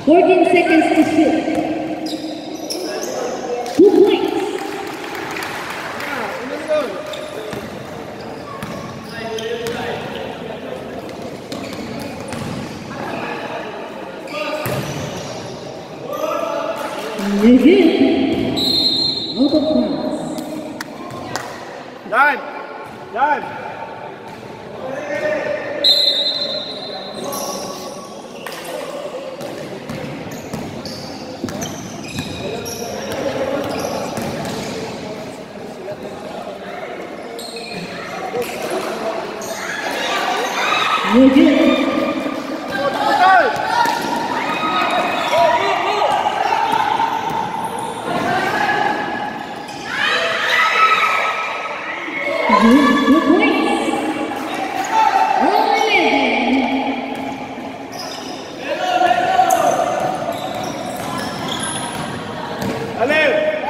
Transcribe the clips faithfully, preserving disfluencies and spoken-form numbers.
fourteen seconds to shoot. Two points. Again. Out of bounds. Done. Done. Again. Two points. Alin.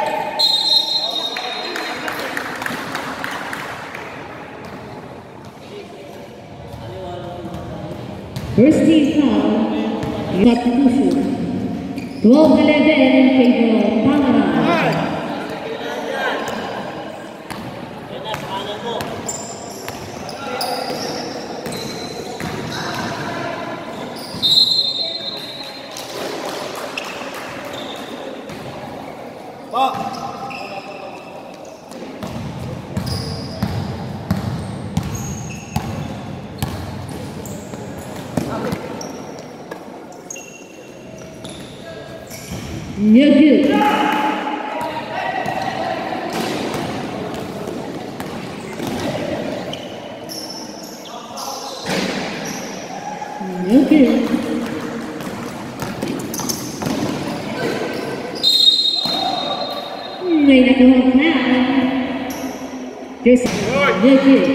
First team foul, substitution. twelve eleven in favor of Pangarang. No good. No good. May nakuha na. There's no good.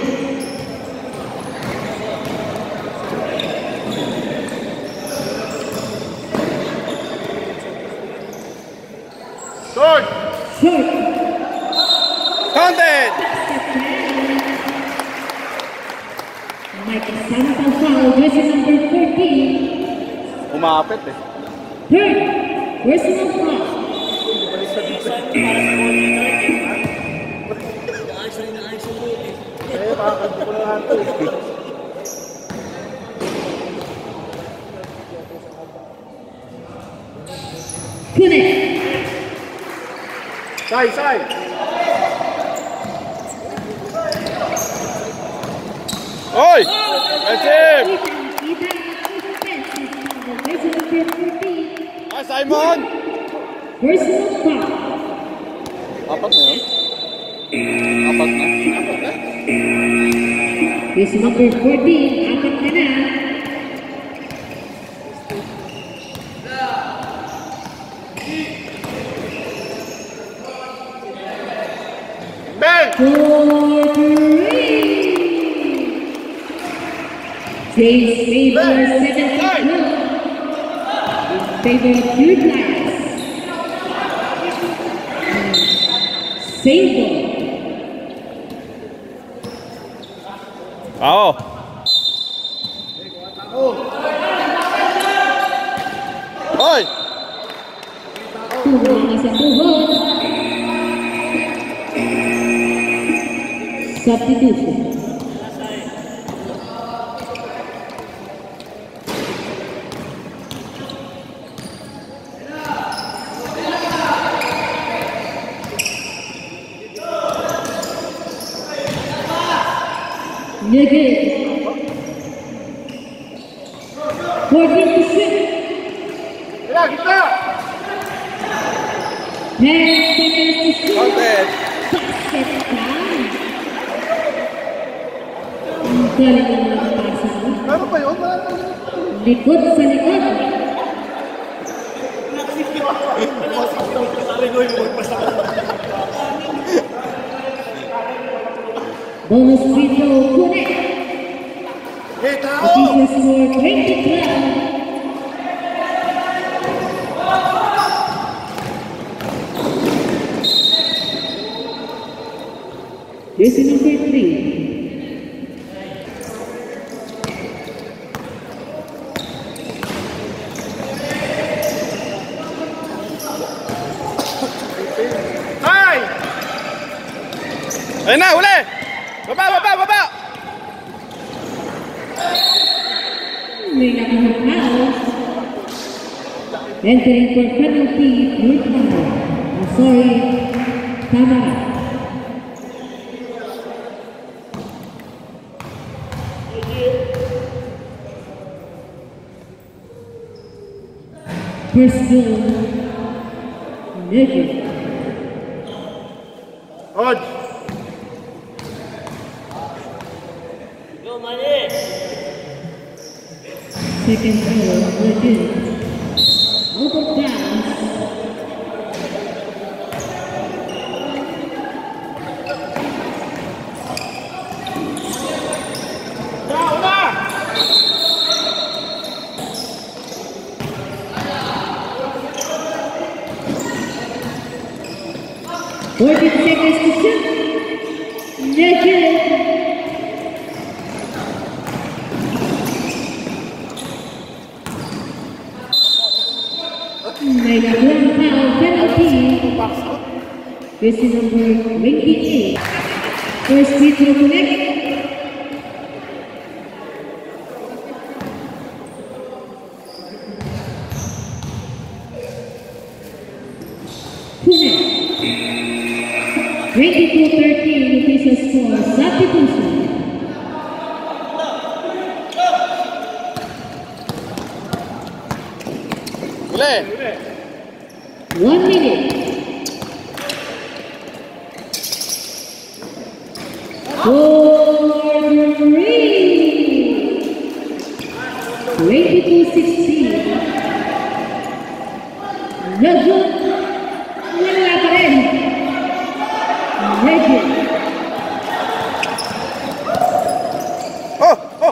Short. Short. Counted. May kasama pang foul, jersey number fourteen. Umapit eh. Third, personal foul. Eh, makakagpo ko na lahat ito eh. Connect. Side, side. Oy! That's him! Ah, Simon! Personal foul. Apat na yun? Apat na? Apat na? Jersey number fourteen, apat na na. Ben! For three. James favor seventeen. In favor of two players. Save ball. Oo. Hoy! Tuhon na sa tuhon. Substitution. No good. fourteen to shoot. Gila, kita! ten seconds to shoot. Counted. Basket down. Ang galing naman ang pasa. Ano pa yun? Likod sa likod. Bonus free throw, connect. Hey, tao! Official score twenty twelve. Jersey number three. Ayun na, uli! Baba, baba, baba! May nakahapal. Entering for penalty, Ruth Mara. I'm sorry, Tamara. First goal, Nugget. Hodge! Second goal, Nugget. Out of bounds. Fourteen seconds to shoot. Nugget. May nakulang foul penalty. Jersey number twenty-eight. First free throw connect. Connect. twenty-two thirteen, official score, substitution. Uli! One minute. For three. twenty-two sixteen. Nugget. Wala pa rin. Nugget. Oh! Oh!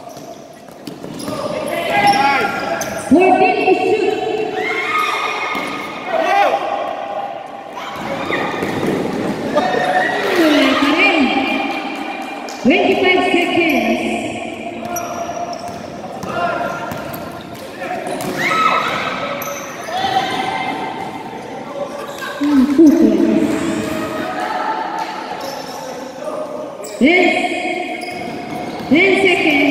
fourteen to shoot. Wala pa rin. twenty-five seconds. Hmm, two points. Ten, ten seconds.